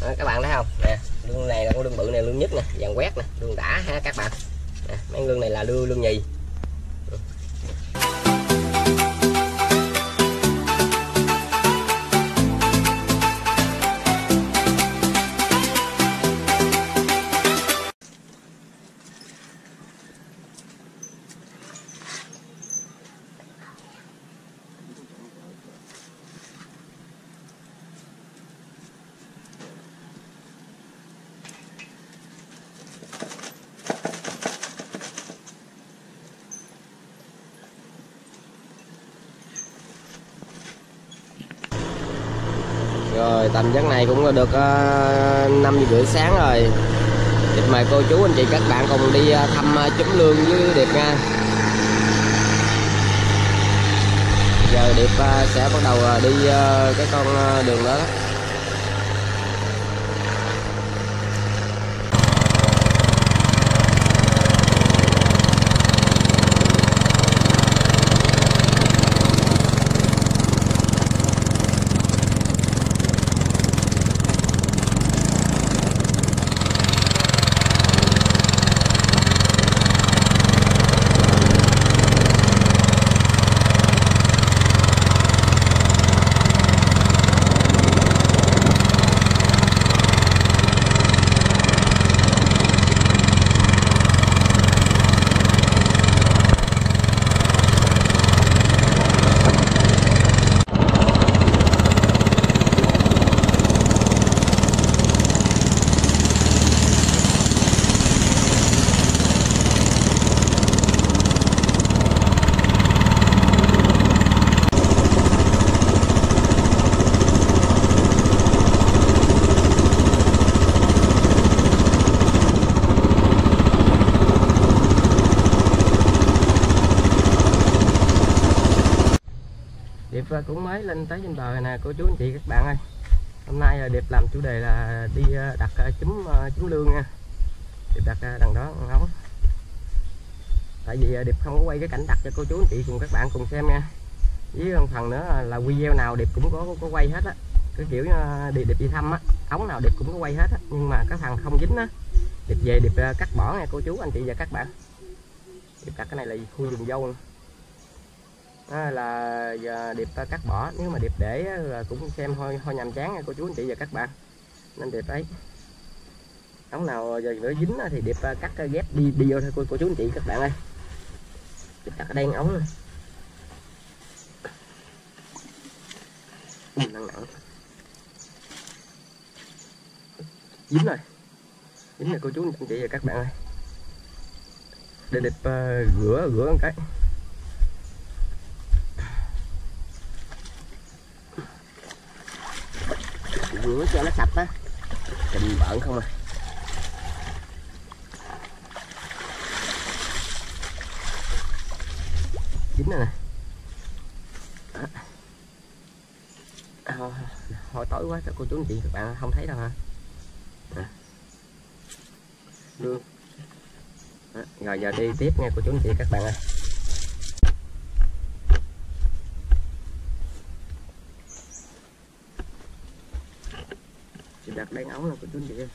Đó, các bạn thấy không nè, lương này là con lương bự này, lương nhất nè, vàng quét nè, lương đã ha các bạn nè, mấy lương này là lương nhì. Rồi tầm giấc này cũng được 5:30 sáng rồi. Điệp mời cô chú anh chị các bạn cùng đi thăm chấm lương với Điệp nha. Giờ Điệp sẽ bắt đầu đi cái con đường đó. Điệp cũng mới lên tới trên bờ nè cô chú anh chị các bạn ơi. Hôm nay Điệp làm chủ đề là đi đặt trúng lương nha. Điệp đặt đằng đó ngóng. Tại vì Điệp không có quay cái cảnh đặt cho cô chú anh chị cùng các bạn cùng xem nha. Với một phần nữa là video nào Điệp cũng có quay hết á. Cái kiểu Điệp đi thăm á, ống nào Điệp cũng có quay hết á, nhưng mà cái thằng không dính á Điệp về Điệp cắt bỏ nha cô chú anh chị và các bạn. Điệp đặt cái này là khui dùng dâu. Đó là giờ Điệp cắt bỏ, nếu mà Điệp để là cũng xem hơi nhàm chán nha cô chú anh chị và các bạn, nên Điệp ấy ống nào giờ nữa dính thì Điệp cắt ghép đi vô thôi cô chú anh chị các bạn ơi. Điệp cắt ở đây ống luôn. Nặng dính rồi cô chú anh chị và các bạn ơi. Để Điệp rửa một cái. Rửa cho nó sạch á, trình bợn không à. Dính rồi nè. Hồi tối quá cho cô chú anh chị các bạn không thấy đâu hả. Lương. Rồi giờ đi tiếp nha cô chú anh chị các bạn ơi. Chị đặt đèn ống là cô chú anh chị ơi.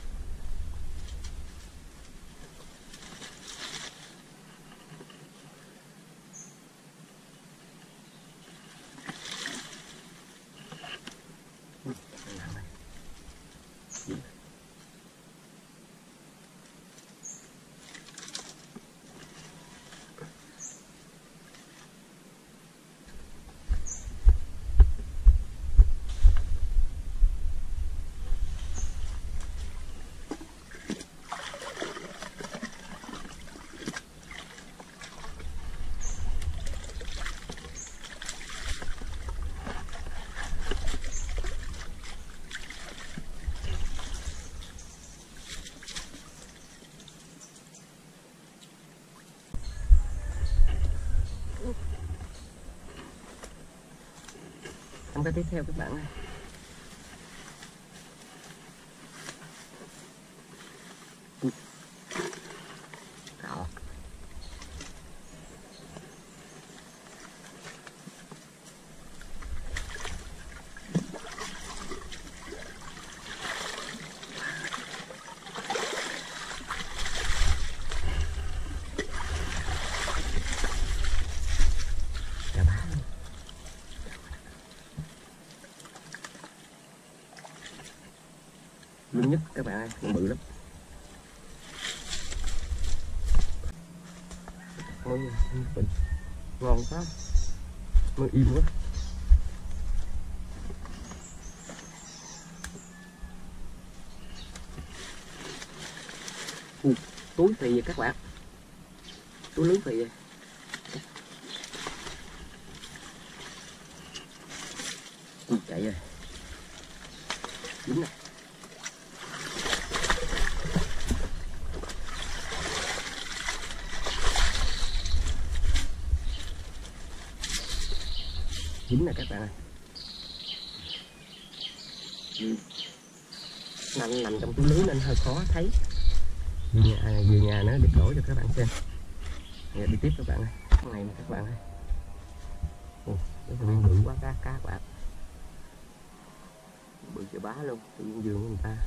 Xong cái tiếp theo các bạn ơi. lưng nhất các bạn ơi, nó bự lắm. Ôi, bình ngon quá, mới im quá. Túi phì vậy các bạn, túi lưới phì vậy. Chạy rồi, dính này. Dính nè các bạn ơi. Nằm trong túi lưới nên hơi khó thấy. Về nhà nó được đổ cho các bạn xem. Giờ đi tiếp các bạn ơi. Cái này các bạn ơi. Cái này bự quá cá các bạn. Bự chà bá luôn, tự nhiên giường của người ta.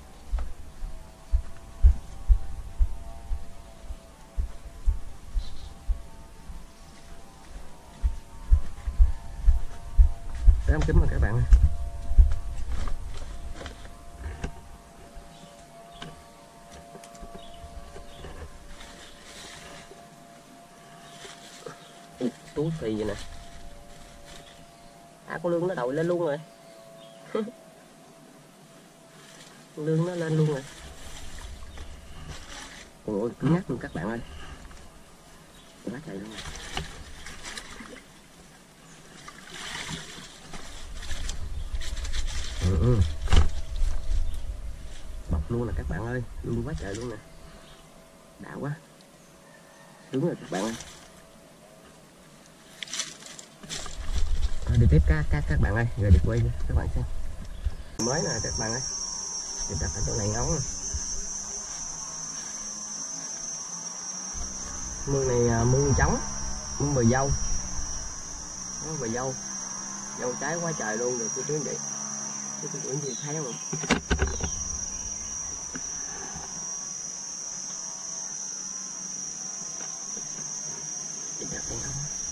Đám kính mà các bạn ơi. Túi phì vậy nè. Con lương nó đậu lên luôn rồi. Con lương nó lên luôn rồi. Ôi cứng nhắc luôn các bạn ơi. Quá trời luôn. Bọc luôn nè các bạn ơi, luôn quá trời luôn nè. Đã quá. Đúng rồi các bạn ơi. Đi tiếp các bạn ơi, rồi đi quay cho các bạn xem. Mới nè các bạn ơi. Đi đặt ở chỗ này ngóng nè. Mương này mương trống, mương bờ dâu. Mương bờ dâu. Dâu trái quá trời luôn rồi, tôi tưởng vậy. Tôi tưởng gì thấy không? Đi đặt con ốc.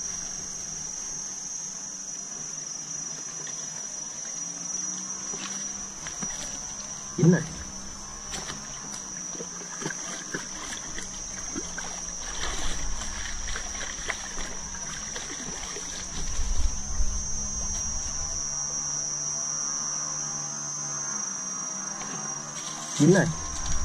Dính này. Dính này.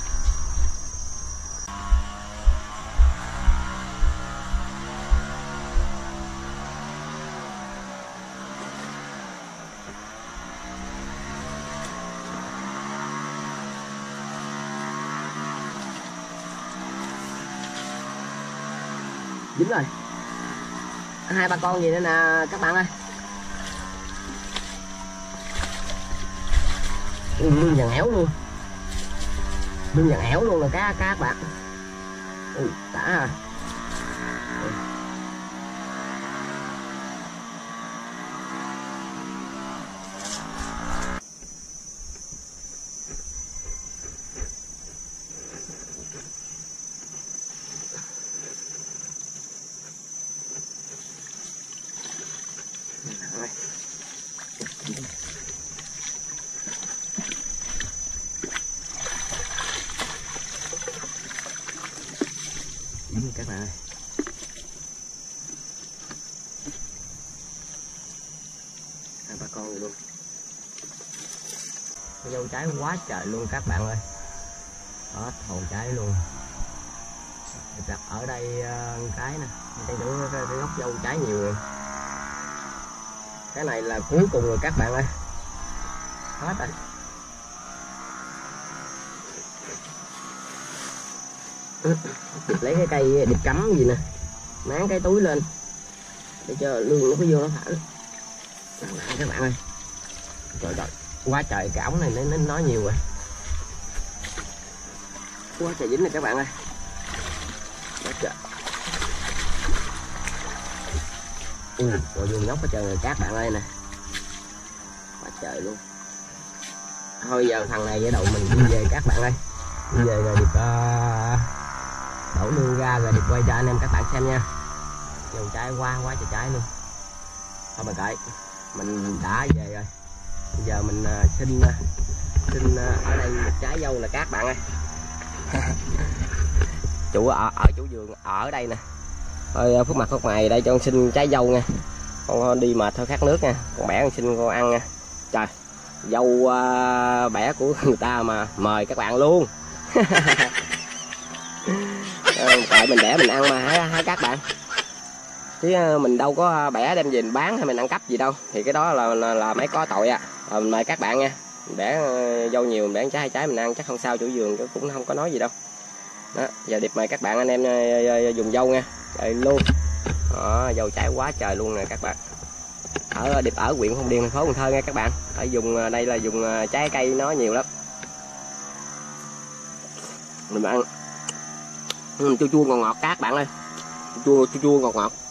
Dính rồi. 2-3 con gì nữa nè các bạn ơi. Lương vàng ẻo luôn. Lương vàng ẻo luôn là các bạn. Ui đã à. Các bạn ơi. Hai ba con luôn. Dâu trái quá trời luôn các bạn ơi. Đó, thầu trái luôn. Đặt ở đây cái nè, cái gốc dâu trái nhiều rồi. Cái này là cuối cùng rồi các bạn ơi. Hết rồi. Lấy cái cây điệp cắm gì nè, máng cái túi lên để cho lương nó có vô nó thở. Các bạn ơi, trời trời, quá trời cái ống này nó nói nhiều rồi, quá trời dính này các bạn ơi, quá trời. Rồi vô nhóc quá trời rồi các bạn ơi nè, quá trời luôn. Thôi giờ thằng này với đầu mình đi về các bạn ơi, đi về rồi được đổ lương ra rồi được quay cho anh em các bạn xem nha. Dầu trái quá trời trái luôn. Thôi mà kệ, mình đã về rồi, bây giờ mình xin xin ở đây một trái dâu nè các bạn ơi. Chủ ở chủ vườn ở đây nè. Thôi Phước Mặt Phước Mày đây cho con xin trái dâu nha. Con đi mệt thôi khát nước nha. Con bẻ con xin con ăn nha. Trời, dâu bẻ của người ta mà mời các bạn luôn. Tại mình bẻ mình ăn mà hả các bạn. Chứ mình đâu có bẻ đem về mình bán hay mình ăn cắp gì đâu. Thì cái đó là mấy có tội à. Mình mời các bạn nha. Mình bẻ dâu nhiều mình bẻ trái 2 trái mình ăn chắc không sao, chủ vườn cũng không có nói gì đâu. Đó, giờ Điệp mời các bạn anh em dùng dâu nha. Trời luôn. Đó, dâu trái quá trời luôn nè các bạn. Điệp ở huyện Phong Điền thành phố Cần Thơ nha các bạn. Ở dùng đây là dùng trái cây nó nhiều lắm. Mình ăn chua chua ngọt ngọt các bạn ơi. Chua ngọt ngọt.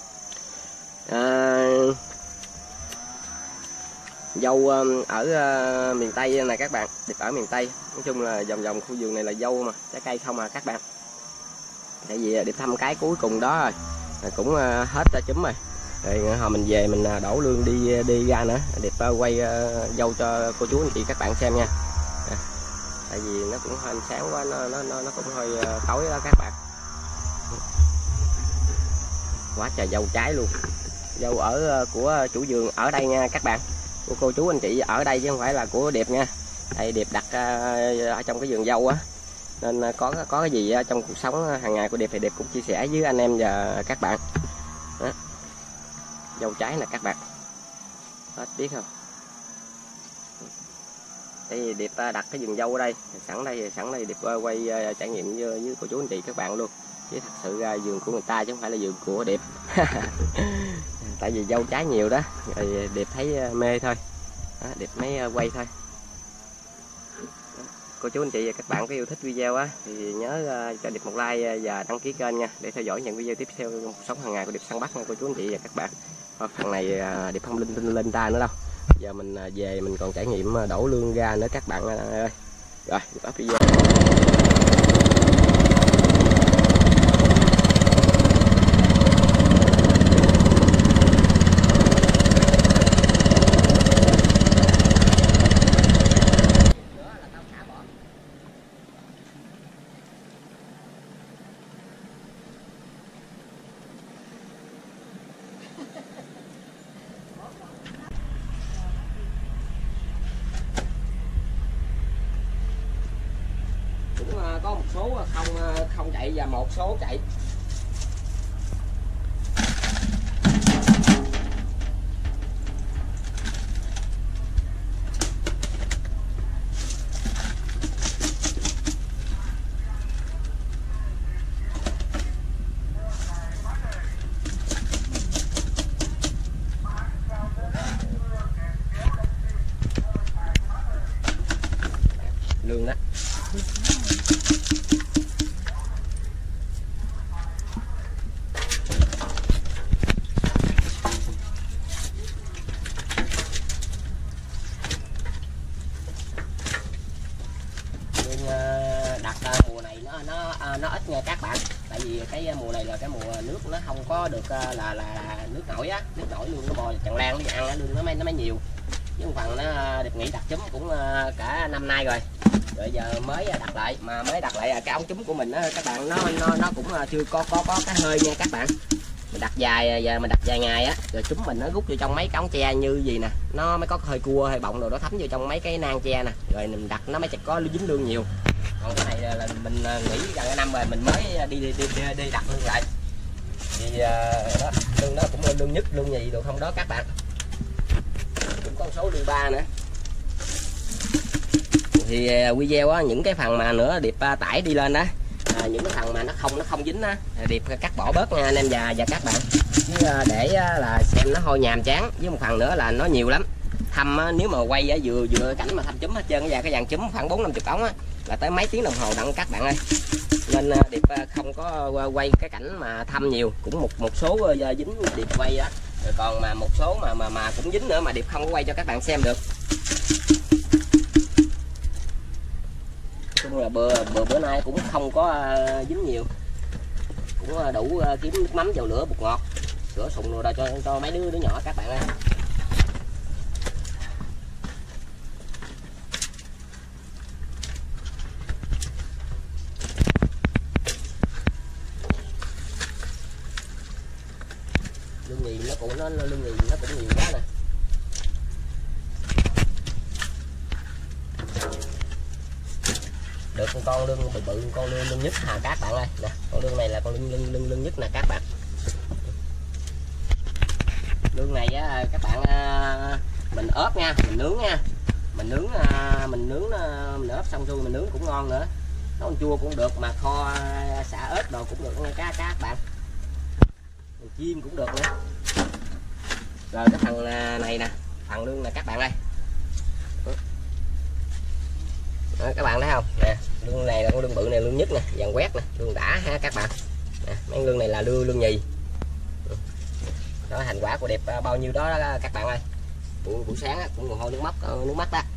Dâu ở miền Tây này các bạn. Điệp ở miền Tây. Nói chung là vòng khu vườn này là dâu mà, trái cây không à các bạn. Tại vì Điệp thăm cái cuối cùng đó rồi. Cũng hết chấm rồi. Rồi hồi mình về mình đổ lương đi ra nữa. Điệp quay dâu cho cô chú anh chị các bạn xem nha. Tại vì nó cũng hơi ánh sáng quá, nó cũng hơi tối đó các bạn. Quá trời dâu trái luôn. Dâu ở của chủ vườn ở đây nha các bạn. Của cô chú anh chị ở đây chứ không phải là của Điệp nha. Tại Điệp đặt ở trong cái vườn dâu á, nên có cái gì trong cuộc sống hàng ngày của Điệp thì Điệp cũng chia sẻ với anh em và các bạn. Đó. Dâu trái nè các bạn. Hết biết không? Tại vì Điệp đặt cái vườn dâu ở đây, sẵn đây Điệp quay trải nghiệm với cô chú anh chị các bạn luôn. Chứ thật sự ra vườn của người ta chứ không phải là vườn của Điệp. Tại vì dâu trái nhiều đó, rồi Điệp thấy mê thôi. Đó, Điệp mới quay thôi. Cô chú anh chị và các bạn có yêu thích video á thì nhớ cho Điệp một like và đăng ký kênh nha, để theo dõi những video tiếp theo cuộc sống hàng ngày của Điệp săn bắt nha cô chú anh chị và các bạn. Phần này Điệp không lên ta nữa đâu. Giờ mình về mình còn trải nghiệm đổ lương ra nữa các bạn ơi. Rồi, Điệp up video. Có một số không chạy và một số chạy. Lương đó. Đặt mùa này nó ít nha các bạn. Tại vì cái mùa này là cái mùa nước nó không có được là nước nổi á, nước nổi luôn nó bò tràn lan đi ăn lương nó mới nhiều. Với một phần nó Điệp nghĩ đặt trúng cũng cả năm nay rồi. Rồi giờ mới đặt lại, mà mới đặt lại cái ống trúng của mình đó các bạn, nó cũng chưa có cái hơi nha các bạn. Mình đặt dài giờ mình đặt vài ngày á, rồi chúng mình nó rút vô trong mấy cái ống tre như gì nè, nó mới có hơi cua hơi bọng rồi nó thấm vô trong mấy cái nang tre nè, rồi mình đặt nó mới chắc có dính lương nhiều. Còn cái này là mình nghĩ gần cái năm rồi mình mới đi đặt lương lại. Thì đó, lương nó cũng lên lương nhất lương nhì được không đó các bạn. Cũng có một số lương 3 nữa. Thì video á, những cái phần mà nữa Điệp tải đi lên đó, những cái phần mà nó không dính á, Điệp cắt bỏ bớt nha anh em và các bạn. Chứ để là xem nó hơi nhàm chán. Với một phần nữa là nó nhiều lắm. Thăm nếu mà quay á, vừa cảnh mà thăm chấm hết trơn và cái dàn chấm khoảng 4-50 ống á, là tới mấy tiếng đồng hồ đặng các bạn ơi. Nên Điệp không có quay cái cảnh mà thăm nhiều, cũng một số dính Điệp quay á, rồi còn mà một số mà cũng dính nữa mà Điệp không có quay cho các bạn xem được. Chung là bữa nay cũng không có dính nhiều, cũng đủ kiếm nước mắm dầu lửa bột ngọt sữa sùng rồi cho mấy đứa nhỏ các bạn ơi. nó lưng nhì nó cũng nhiều quá nè. Được con lưng bự bự, con lưng nhất hà các bạn ơi nè, con lưng này là con lưng nhất nè các bạn. Lương này á các bạn, mình ốp nha, mình nướng nha, mình nướng ốp xong xuôi mình nướng cũng ngon nữa, nấu chua cũng được, mà kho xả ớt đồ cũng được nha các bạn, mình chiên cũng được nữa. Rồi cái phần này nè, phần lương nè các bạn ơi. Đó, các bạn thấy không nè, lương này là con lương bự này, lương nhất nè, vàng quét nè, lương đã ha các bạn nè. Mấy lương này là lương nhì đó. Thành quả của đẹp bao nhiêu đó, đó các bạn ơi. Buổi sáng á, cũng mồ hôi nước mắt đó.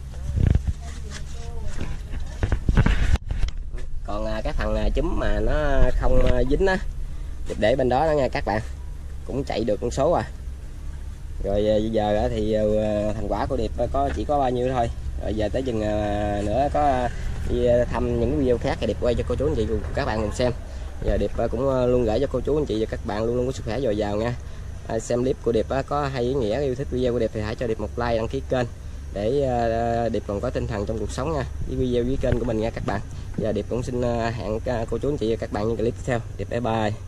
Còn cái phần trúm mà nó không dính á, để bên đó đó nha các bạn, cũng chạy được con số rồi bây giờ thì thành quả của đẹp chỉ có bao nhiêu thôi. Rồi giờ tới chừng nữa có đi thăm những video khác thì đẹp quay cho cô chú anh chị cùng các bạn cùng xem. Giờ đẹp cũng luôn gửi cho cô chú anh chị và các bạn luôn luôn có sức khỏe dồi dào nha. Xem clip của đẹp có hay ý nghĩa, yêu thích video của đẹp thì hãy cho đẹp một like, đăng ký kênh để đẹp còn có tinh thần trong cuộc sống nha, với video với kênh của mình nha các bạn. Giờ đẹp cũng xin hẹn cô chú anh chị và các bạn những clip tiếp theo. Đẹp bye bye.